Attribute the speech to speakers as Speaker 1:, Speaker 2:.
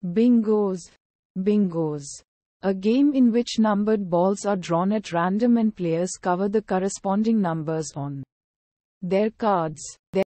Speaker 1: Bingos. Bingos. A game in which numbered balls are drawn at random and players cover the corresponding numbers on their cards.